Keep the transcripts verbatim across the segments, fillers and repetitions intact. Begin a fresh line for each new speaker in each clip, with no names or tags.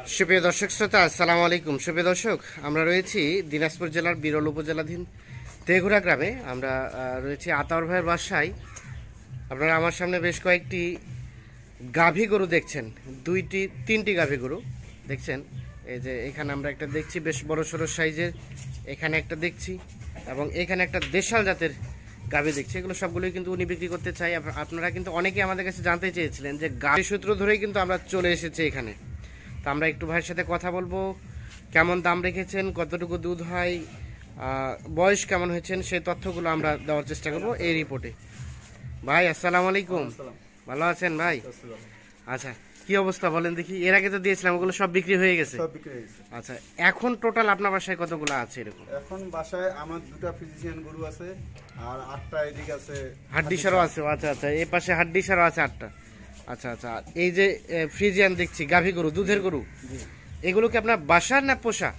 সুপ্রিয় দর্শক শ্রোতা, আসসালামু আলাইকুম। সুপ্রিয় দর্শক, আমরা রয়েছি দিনাজপুর জেলার বিরল উপজেলাধীন তেঘুরা গ্রামে। আমরা রয়েছি আতাউর ভাইয়ের বাসায়। আপনারা আমার সামনে বেশ কয়েকটি গাভী গরু দেখছেন, দুইটি তিনটি গাভী গরু দেখছেন। এই যে এখানে আমরা একটা দেখছি বেশ বড় সড়ো সাইজের, এখানে একটা দেখছি, এবং এখানে একটা দেশাল জাতের গাভী দেখছি। এগুলো সবগুলোই কিন্তু উনি বিক্রি করতে চাই। আপনারা কিন্তু অনেকেই আমাদের কাছে জানতে চেয়েছিলেন যে গাভী সূত্র ধরেই কিন্তু আমরা চলে এসেছি এখানে। তো আমরা একটু ভাইয়ের সাথে কথা বলবো, কেমন দাম রেখেছেন, কতটুকু দুধ হয়, বয়স কেমন হয়েছেন, সেই তথ্যগুলো আমরা দেওয়ার চেষ্টা করবো এই রিপোর্টে। ভাই আসসালামু আলাইকুম, ভালো আছেন ভাই? আচ্ছা, কি অবস্থা বলেন দেখি? এর আগে তো দিয়েছিলাম, ওগুলো সব বিক্রি হয়ে গেছে?
সব বিক্রি হয়ে গেছে।
আচ্ছা, এখন টোটাল আপনার বাসায় কতগুলো আছে এরকম?
এখন বাসায় আমার দুটো ফ্রিজিয়ান গরু আছে, আর আটটা এদিকে আছে
হাড্ডিসারও আছে। আচ্ছা আচ্ছা, এই পাশে হাড্ডিসারও আছে আটটা। আচ্ছা আচ্ছা, এই যে ফ্রিজিয়ান দেখছি গাভী গরু, দুধের গরু, এগুলো কি আপনার বাসার না পোষা?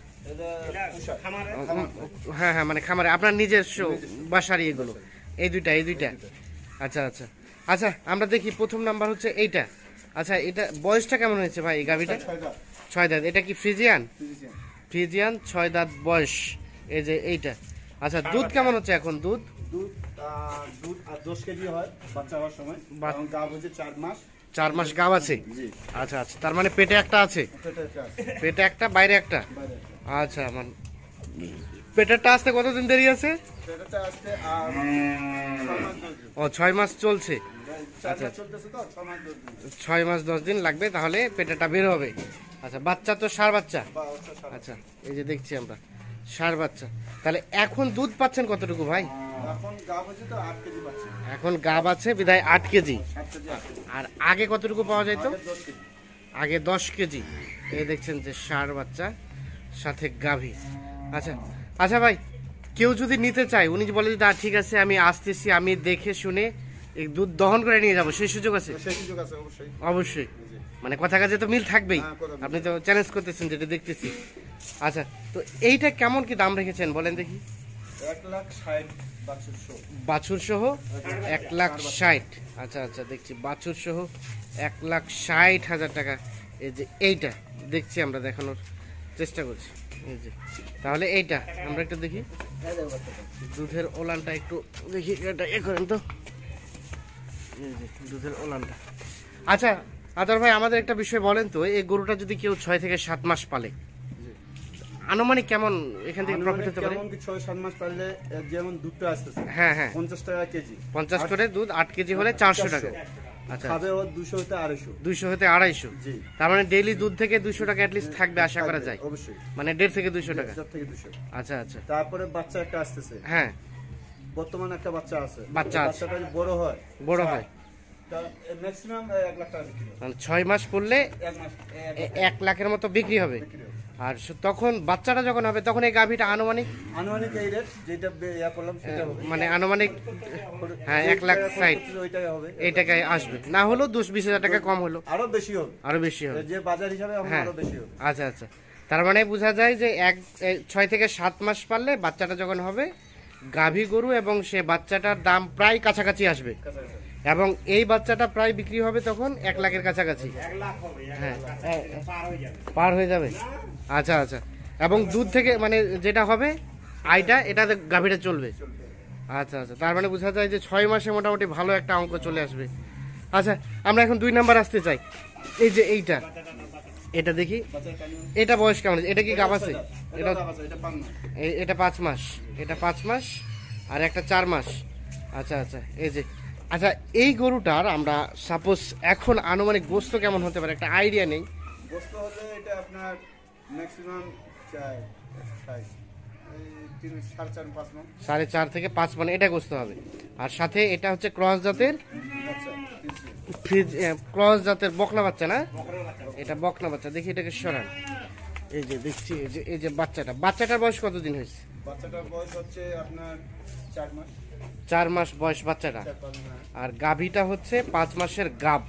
হ্যাঁ হ্যাঁ, মানে খামারে আপনার নিজস্ব বাসারই এগুলো? এই দুইটা এই দুইটা আচ্ছা আচ্ছা আচ্ছা, আমরা দেখি প্রথম নাম্বার হচ্ছে এইটা। আচ্ছা, এটা বয়সটা কেমন হয়েছে ভাই এই গাভীটা? ছয় দাঁত। এটা কি ফ্রিজিয়ান? ফ্রিজিয়ান, ছয় দাঁত বয়স। এই যে এইটা। আচ্ছা, দুধ কেমন হচ্ছে এখন? দুধ
দুধ দুধ দশ কেজি হয় বাচ্চা হওয়ার সময়। গাভ হচ্ছে চার মাস।
চার মাস গাভ আছে? আচ্ছা আচ্ছা, তার মানে পেটে একটা আছে? পেটে একটা, বাইরে একটা। আচ্ছা, মানে পেটেরটা আসতে কতদিন দেরি আছে? ও, ছয় মাস চলছে। আচ্ছা, ছয় মাস দশ দিন লাগবে, তাহলে পেটেটা বের হবে। আচ্ছা, বাচ্চা তো ষাঁড় বাচ্চা? আচ্ছা, এই যে দেখছি আমরা ষাঁড় বাচ্চা। তাহলে এখন দুধ পাচ্ছেন কতটুকু ভাই? এখন গাভ আছে বিধায় আট কেজি। আর আগে কতটুকু পাওয়া যেত? আগে দশ কেজি। এই দেখছেন যে ষাঁড় বাচ্চা সাথে গাভী। আচ্ছা আচ্ছা ভাই, কেউ যদি নিতে চায়, উনি বলে যে ঠিক আছে আমি আসতেছি, আমি দেখে শুনে এই দুধ দহন করে নিয়ে যাবো, সেই সুযোগ আছে? অবশ্যই, মানে কথা কাজে তো মিল থাকবেই। আপনি তো চ্যালেঞ্জ করতেছেন, যেটা দেখতেছি। আচ্ছা, তো এইটা কেমন কি দাম রেখেছেন বলেন দেখি?
এক লাখ ষাট
বাছুর সহ এক লাখ ষাট। আচ্ছা আচ্ছা, দেখছি বাছুর সহ এক লাখ ষাট হাজার টাকা। এই যে এইটা দেখছি, আমরা দেখানোর চেষ্টা করছি। এই যে, তাহলে এইটা আমরা একটু দেখি, দুধের ওলানটা একটু দেখি, এটা এ করেন তো। এই যে দুধের ওলানটা। আচ্ছা আদার ভাই, আমাদের একটা বিষয় বলেন তো, এই গরুটা যদি কেউ ছয় থেকে সাত মাস পালে, আনুমানিক কেমন এখান থেকে প্রফিট হতে পারে?
ছয় সাত মাস পারলে যেমন দুধটা আসতেছে,
হ্যাঁ হ্যাঁ,
পঞ্চাশ টাকা কেজি।
পঞ্চাশ করে দুধ, আট কেজি হলে চারশো টাকা। আচ্ছা,
খাবে ও দুশো হতে আড়াইশো।
দুইশো হতে আড়াইশো। তার মানে ডেইলি দুধ থেকে দুইশো টাকা অ্যাটলিস্ট থাকবে, আশা করা যায়।
অবশ্যই,
মানে দেড় থেকে দুইশো টাকা।
থেকে দুশো।
আচ্ছা আচ্ছা,
তারপরে বাচ্চা একটা আসতেছে।
হ্যাঁ,
বর্তমানে একটা বাচ্চা আছে।
বাচ্চা আছে,
বাচ্চাটা বড় হয়,
বড় হয়,
ম্যাক্সিমাম এক লাখ টাকা বিক্রি হবে।
মানে ছয় মাস পড়লে
এক মাস
এক লাখের মতো বিক্রি হবে। আর তখন বাচ্চাটা যখন হবে, তখন এই গাভীটা আনুমানিক
আনুমানিক এই রেট যেটা ইয়া করলাম সেটা হবে,
মানে আনুমানিক হ্যাঁ এক লাখ ষাট এই টাকায় আসবে। না হলেও দশ বিশ হাজার টাকা কম হলো,
আরো বেশি হবে,
আরো বেশি হবে
যে বাজার হিসাবে আরো বেশি হবে।
আচ্ছা আচ্ছা, তার মানে বোঝা যায় যে এক ছয় থেকে সাত মাস পারলে বাচ্চাটা যখন হবে, গাভী গরু এবং সে বাচ্চাটার দাম প্রায় কাছাকাছি আসবে, এবং এই বাচ্চাটা প্রায় বিক্রি হবে তখন এক লাখের কাছাকাছি। হ্যাঁ, পার হয়ে যাবে। আচ্ছা আচ্ছা, এবং দুধ থেকে মানে যেটা হবে আয়টা, এটা গাভীটা চলবে। আচ্ছা আচ্ছা, তার মানে বোঝা যায় যে ছয় মাসে মোটামুটি ভালো একটা অঙ্ক চলে আসবে। আচ্ছা, আমরা এখন দুই নাম্বার আসতে চাই। এই যে এইটা, এটা দেখি, এটা বয়স কেমন? এটা কি গাভ আছে? এটা এটা পাঁচ মাস, এটা পাঁচ মাস, আর একটা চার মাস। আচ্ছা আচ্ছা, এই যে আচ্ছা, এই গরুটার আমরা সাপোজ এখন আনুমানিক গোস্ত কেমন হতে পারে, একটা আইডিয়া নেই।
গোস্ত হলে এটা আপনার ম্যাক্সিমাম
সাড়ে চার থেকে পাঁচ মানে এটা গোস্ত হবে। আর সাথে এটা হচ্ছে ক্রস জাতের, ক্রস জাতের বকনা বাচ্চা না? এটা বকনা বাচ্চা। দেখি এটাকে সরান। এই যে দেখছি, এই যে এই যে বাচ্চাটা, বাচ্চাটার বয়স কতদিন হয়েছে?
বাচ্চাটার বয়স হচ্ছে আপনার চার মাস।
চার মাস বয়স বাচ্চাটা। আর গাভীটা হচ্ছে পাঁচ মাসের গাব।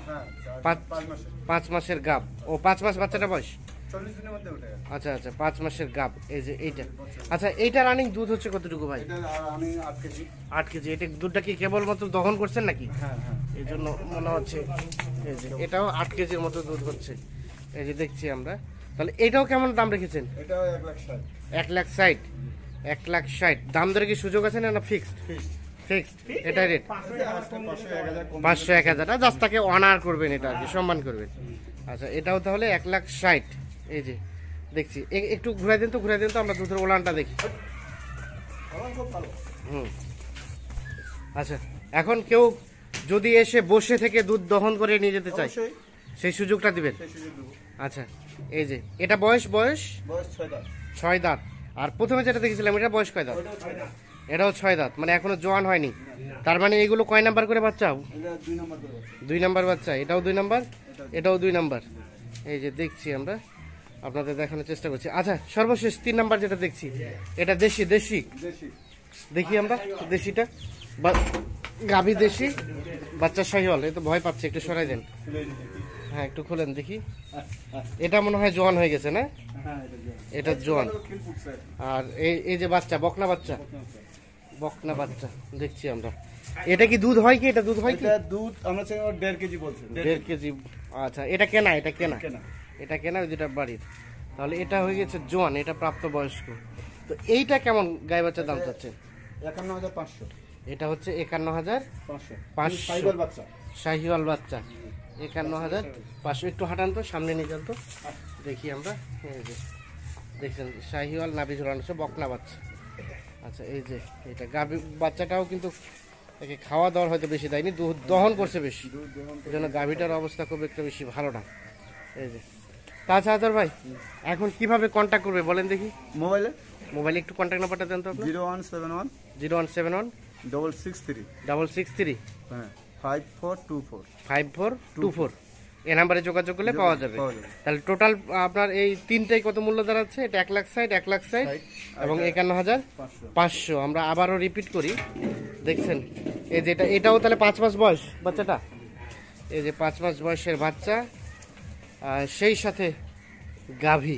পাঁচ মাসের গাব। ও, পাঁচ মাস বাচ্চাটা বয়স। আচ্ছা আচ্ছা, পাঁচ মাসের গাব। এই যে এইটা। আচ্ছা, এইটা রানিং দুধ হচ্ছে কতটুকু ভাই? আট কেজি। এটা দুধটা কি কেবলমাত্র দহন করছেন নাকি? এই জন্য মনে হচ্ছে এই যে এটাও আট কেজির মতো দুধ হচ্ছে। এই যে দেখছি আমরা। তাহলে এটাও কেমন দাম রেখেছেন?
এটাও এক লাখ ষাট।
এক লাখ ষাট। এক লাখ ষাট দাম ধরে কি সুযোগ আছে না না ফিক্সড?
ফিক্সড।
ফিক্সড, এটা রেট
পাঁচশো এক হাজার কম।
পাঁচশো এক হাজার জাস্ট তাকে অনার করবেন, এটা আর কি সম্মান করবেন। আচ্ছা এটাও তাহলে এক লাখ ষাট। এই যে দেখছি, এ- একটু ঘুরাই দেন তো, ঘুরাই দেন তো, আমরা দুধের ওলানটা দেখি।
আমার খুব ভালো।
হুম। আচ্ছা এখন কেউ যদি এসে বসে থেকে দুধ দহন করে নিয়ে যেতে চায়,
অবশ্যই
সেই সুযোগটা দিবেন?
সেই সুযোগ দেবো।
আচ্ছা এই যে এটা বয়স বয়স
বয়স ছয় দাঁত।
ছয় দাঁত। আর প্রথমে যেটা দেখেছিলাম এটা বয়স কয় দাঁত?
ওটাও ছয় দাঁত।
এটাও ছয় দাঁত, মানে এখনো জোয়ান হয়নি। তার মানে এগুলো কয় নাম্বার করে বাচ্চা?
এটা দুই নম্বর করে আছে।
দুই নাম্বার বাচ্চা। এটাও দুই নাম্বার, এটাও দুই নাম্বার। এই যে দেখছি আমরা, আপনাদের দেখানোর চেষ্টা করছি। আচ্ছা সর্বশেষ তিন নাম্বার যেটা দেখছি, এটা দেশি দেশি
দেশি।
দেখি আমরা দেশিটা। বা- গাভী দেশি, বাচ্চা শাহিওয়াল। এই তো ভয় পাচ্ছে, একটু সরাই দেন।
খুলে দিতে।
হ্যাঁ একটু খোলেন দেখি। এটা মনে হয় জোয়ান হয়ে গেছে না?
হ্যাঁ এটা জোয়ান।
এটা জোয়ান।
খিল ফুটছে।
আর এই এই যে বাচ্চা, বকনা বাচ্চা, বকনা বাচ্চা দেখছি আমরা। এটা কি দুধ হয় কি? এটা দুধ হয় কি?
এটা দুধ আমরা চাই ওর দেড় কেজি বলছে।
দেড় কেজি। আচ্ছা এটা কেনা? এটা কেনা?
কেনা।
এটা কেনা, ওই দুটা বাড়ির। তাহলে এটা হয়ে গেছে জোয়ান, এটা প্রাপ্তবয়স্ক। তো এইটা কেমন গাই বাচ্চার দাম চাচ্ছে?
একান্ন হাজার পাঁচশো।
এটা হচ্ছে একান্ন হাজার
পাঁচশো।
পাঁচশো।
ফাইবার বাচ্চা।
শাহিওয়াল বাচ্চা একান্ন হাজার পাঁচশো। একটু হাঁটান তো, সামনে নিয়ে যান তো, দেখি আমরা। এই যে দেখছেন শাহিওয়াল নাভি ঝোলানো সব বকনা বাচ্চা। আচ্ছা এই যে এটা গাভী বাচ্চাটাও কিন্তু একে খাওয়া দাওয়ার হয়তো বেশি দেয়নি, দুধ দহন করছে বেশি,
দুধ দহন
এই জন্য গাভীটার অবস্থা খুব একটা বেশি ভালো না। এই যে তাছাড়া ভাই এখন কিভাবে কন্ট্যাক্ট করবে বলেন দেখি?
মোবাইলে
মোবাইলে একটু কন্ট্যাক্ট নাম্বারটা দেন তো আপনার।
Zero one seven one
zero one seven one
double six three
double six three
হ্যাঁ five four two four.
Five four two four. এই নাম্বারে যোগাযোগ করলে পাওয়া যাবে।
পাওয়া যাবে।
তাহলে টোটাল আপনার এই তিনটাই কত মূল্য দাঁড়াচ্ছে? এটা এক লাখ ষাট, এক লাখ ষাট এবং একান্ন হাজার
পাঁচশো।
পাঁচশো। আমরা আবারও রিপিট করি, দেখছেন এই যেটা, এটাও তাহলে পাঁচ মাস বয়স বাচ্চাটা। এই যে পাঁচ মাস বয়সের বাচ্চা, আর সেই সাথে গাভী।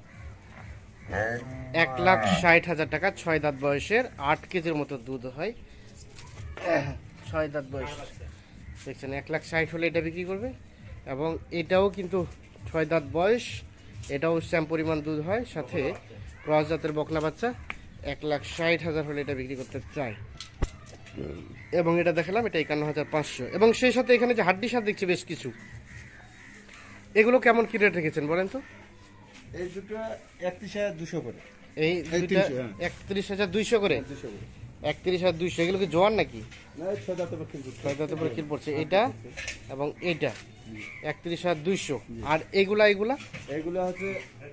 এক লাখ ষাট হাজার টাকা, ছয় দাঁত বয়সের, আট কেজির মতো দুধ হয়। ছয় দাঁত বয়স দেখছেন, এক লাখ ষাট হলে এটা বিক্রি করবে। এবং এটাও কিন্তু ছয় দাঁত বয়স, এটাও সেম পরিমাণ দুধ হয়, সাথে ক্রস জাতের বকনা বাচ্চা। এক লাখ ষাট হাজার হলে এটা বিক্রি করতে চাই। এবং এটা দেখালাম, এটা একান্ন হাজার পাঁচশো। এবং সেই সাথে এখানে যে হাড্ডি সার দেখছি বেশ কিছু, এগুলো কেমন কি রেট রেখেছেন বলেন তো?
এই দুটো একত্রিশ হাজার দুশো করে।
এই দুইটা
তিনশো, হ্যাঁ।
একত্রিশ হাজার দুইশো করে।
দুশো করে।
একত্রিশ হাজার দুইশো। এগুলো কি জোয়ান নাকি?
না এই ছয় দাঁতের খিল ফুটছে।
ছয় দাঁতের উপরে কিল পড়ছে এটা এবং এটা একত্রিশ হাজার দুইশো। আর এগুলা এগুলা
এইগুলো হচ্ছে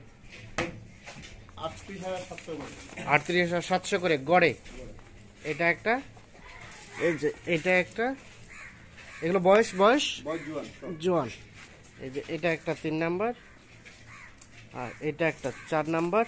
আটত্রিশ হাজার সাতশো করে।
আটত্রিশ হাজার সাতশো করে গড়ে। এটা একটা, এই যে এটা একটা। এগুলো বয়স বয়স
বয়স জোয়ান সব।
জোয়ান। এই যে এটা একটা তিন নাম্বার, আর এটা একটা চার নাম্বার,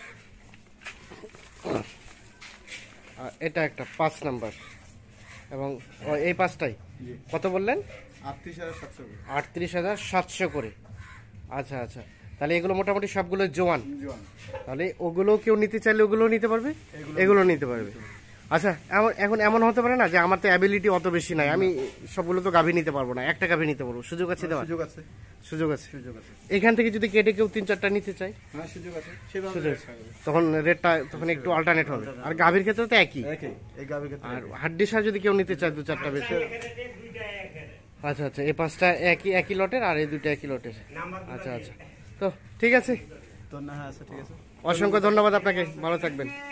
আর এটা একটা পাঁচ নাম্বার। এবং ও, এই পাঁচটাই
জি।
কত বললেন?
আটত্রিশ হাজার সাতশো করে।
আটত্রিশ হাজার সাতশো করে। আচ্ছা আচ্ছা, তাহলে এগুলো মোটামুটি সবগুলো জোয়ান।
জোয়ান।
তাহলে ওগুলো কেউ নিতে চাইলে ওগুলো নিতে পারবে, এগুলো নিতে পারবে। আচ্ছা এমন- এখন এমন হতে পারে না যে আমার তো অ্যাবিলিটি অত বেশি নাই, আমি সবগুলো তো গাভী নিতে পারবো না, একটা গাভী নিতে পারবো, সুযোগ আছে দেওয়ার?
সুযোগ আছে।
সুযোগ আছে।
সুযোগ আছে।
এখান থেকে যদি কেটে কেউ তিন চারটা নিতে চায়,
হ্যাঁ সুযোগ আছে। সেভাবে
সুযোগ
রাখা যাবে।
তখন রেটটা তখন একটু অল্টারনেট হবে। আর গাভীর ক্ষেত্রে তো একই।
একই এই গাভীর ক্ষেত্রে
আর হাড্ডি সার যদি কেউ নিতে চায় দু চারটা বেশি। আচ্ছা আচ্ছা, এই পাঁচটা একই একই লটের, আর এই দুইটা একই লটের। আচ্ছা আচ্ছা, তো ঠিক আছে,
তো না হ্যাঁ আচ্ছা ঠিক আছে।
অসংখ্য ধন্যবাদ আপনাকে, ভালো থাকবেন।